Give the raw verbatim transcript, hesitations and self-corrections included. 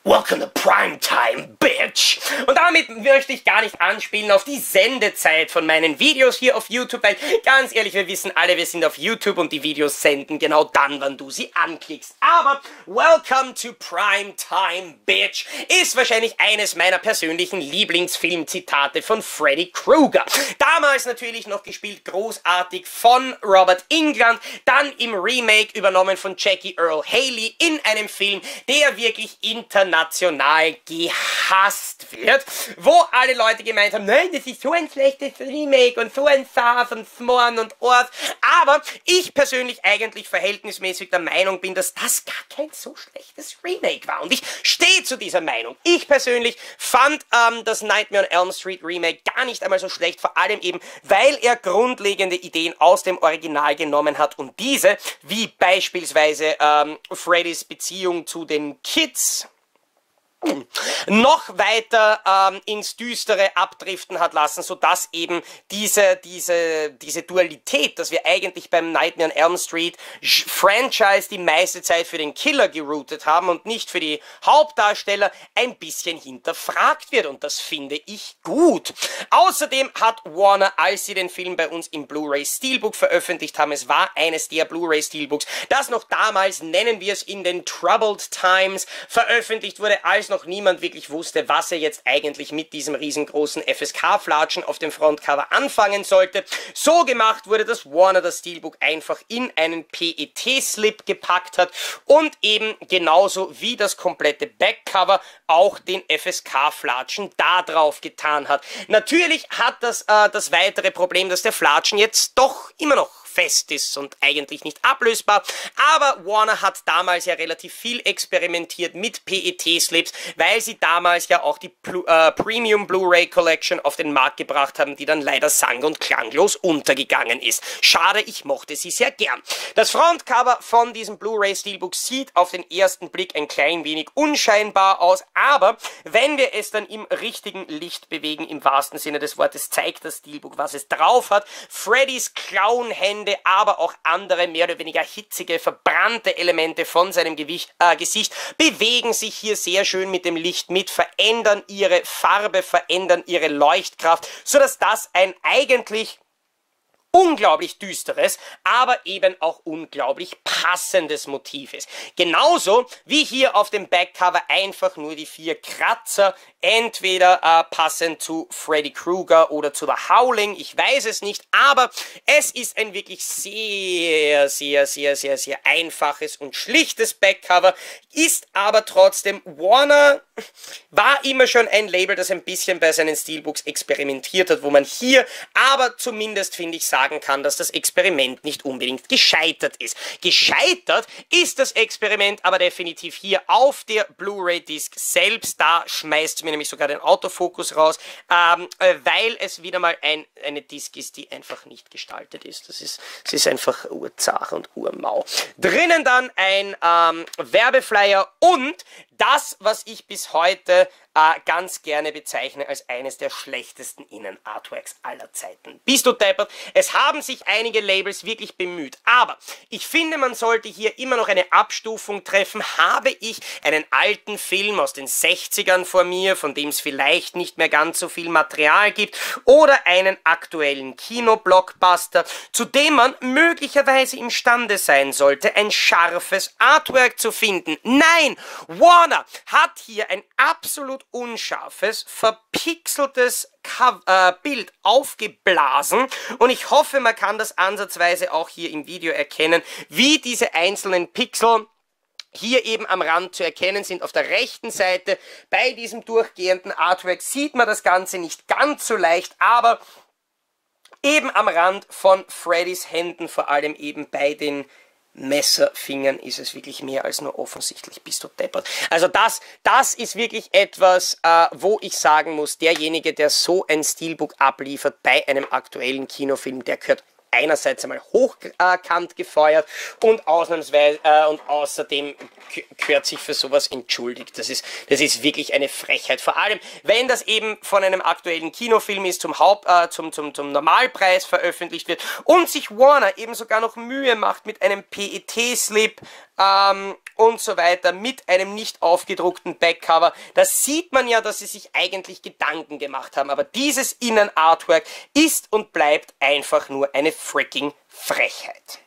Welcome to Primetime, Bitch! Und damit möchte ich gar nicht anspielen auf die Sendezeit von meinen Videos hier auf YouTube, weil ganz ehrlich, wir wissen alle, wir sind auf YouTube und die Videos senden genau dann, wann du sie anklickst. Aber Welcome to Primetime, Bitch ist wahrscheinlich eines meiner persönlichen Lieblingsfilmzitate von Freddy Krueger. Damals natürlich noch gespielt großartig von Robert Englund, dann im Remake übernommen von Jackie Earle Haley in einem Film, der wirklich international gehasst wird, wo alle Leute gemeint haben, nein, das ist so ein schlechtes Remake und so ein Saß und Smorn und Ort, aber ich persönlich eigentlich verhältnismäßig der Meinung bin, dass das gar kein so schlechtes Remake war und ich stehe zu dieser Meinung. Ich persönlich fand ähm, das Nightmare on Elm Street Remake gar nicht einmal so schlecht, vor allem eben, weil er grundlegende Ideen aus dem Original genommen hat und diese, wie beispielsweise ähm, Freddys Beziehung zu den Kids, noch weiter ähm, ins Düstere abdriften hat lassen, sodass eben diese, diese, diese Dualität, dass wir eigentlich beim Nightmare on Elm Street Franchise die meiste Zeit für den Killer geroutet haben und nicht für die Hauptdarsteller, ein bisschen hinterfragt wird und das finde ich gut. Außerdem hat Warner, als sie den Film bei uns im Blu-ray Steelbook veröffentlicht haben, es war eines der Blu-ray Steelbooks, das noch damals, nennen wir es in den Troubled Times, veröffentlicht wurde, als noch niemand wirklich wusste, was er jetzt eigentlich mit diesem riesengroßen F S K-Flatschen auf dem Frontcover anfangen sollte. So gemacht wurde, dass Warner das Steelbook einfach in einen P E T-Slip gepackt hat und eben genauso wie das komplette Backcover auch den F S K-Flatschen da drauf getan hat. Natürlich hat das äh, das weitere Problem, dass der Flatschen jetzt doch immer noch fest ist und eigentlich nicht ablösbar, aber Warner hat damals ja relativ viel experimentiert mit P E T-Slips, weil sie damals ja auch die Blu äh, Premium Blu-ray Collection auf den Markt gebracht haben, die dann leider sang- und klanglos untergegangen ist. Schade, ich mochte sie sehr gern. Das Frontcover von diesem Blu-ray Steelbook sieht auf den ersten Blick ein klein wenig unscheinbar aus, aber wenn wir es dann im richtigen Licht bewegen, im wahrsten Sinne des Wortes, zeigt das Steelbook, was es drauf hat. Freddys Clownhände, aber auch andere mehr oder weniger hitzige, verbrannte Elemente von seinem Gewicht, äh, Gesicht bewegen sich hier sehr schön mit dem Licht mit, verändern ihre Farbe, verändern ihre Leuchtkraft, sodass das ein eigentlich unglaublich düsteres, aber eben auch unglaublich passendes Motiv ist. Genauso wie hier auf dem Backcover einfach nur die vier Kratzer, entweder äh, passend zu Freddy Krueger oder zu The Howling, ich weiß es nicht, aber es ist ein wirklich sehr, sehr, sehr, sehr, sehr einfaches und schlichtes Backcover, ist aber trotzdem, Warner war immer schon ein Label, das ein bisschen bei seinen Steelbooks experimentiert hat, wo man hier aber zumindest, finde ich, sagen kann, dass das Experiment nicht unbedingt gescheitert ist. Gescheitert ist das Experiment aber definitiv hier auf der Blu-ray-Disc selbst. Da schmeißt mir nämlich sogar den Autofokus raus, ähm, äh, weil es wieder mal ein, eine Disc ist, die einfach nicht gestaltet ist. Das ist, es ist einfach urzach und urmau. Drinnen dann ein ähm, Werbeflyer und das, was ich bis heute äh, ganz gerne bezeichne als eines der schlechtesten Innenartworks aller Zeiten. Bist du deppert? Es haben sich einige Labels wirklich bemüht, aber ich finde, man sollte hier immer noch eine Abstufung treffen. Habe ich einen alten Film aus den sechzigern vor mir, von dem es vielleicht nicht mehr ganz so viel Material gibt, oder einen aktuellen Kinoblockbuster, zu dem man möglicherweise imstande sein sollte, ein scharfes Artwork zu finden. Nein! Warner hat hier ein absolut unscharfes, verpixeltes Cover, äh, Bild aufgeblasen und ich hoffe, man kann das ansatzweise auch hier im Video erkennen, wie diese einzelnen Pixel hier eben am Rand zu erkennen sind. Auf der rechten Seite bei diesem durchgehenden Artwork sieht man das Ganze nicht ganz so leicht, aber eben am Rand von Freddys Händen, vor allem eben bei den Messerfingern, ist es wirklich mehr als nur offensichtlich, bist du deppert. Also das, das ist wirklich etwas, äh, wo ich sagen muss, derjenige, der so ein Steelbook abliefert bei einem aktuellen Kinofilm, der gehört einerseits einmal hochkant gefeuert und ausnahmsweise äh, und außerdem gehört sich für sowas entschuldigt. Das ist, das ist wirklich eine Frechheit. Vor allem, wenn das eben von einem aktuellen Kinofilm ist, zum Haupt, äh, zum, zum, zum Normalpreis veröffentlicht wird und sich Warner eben sogar noch Mühe macht mit einem P E T-Slip, ähm, und so weiter mit einem nicht aufgedruckten Backcover. Da sieht man ja, dass sie sich eigentlich Gedanken gemacht haben. Aber dieses Innenartwork ist und bleibt einfach nur eine freaking Frechheit.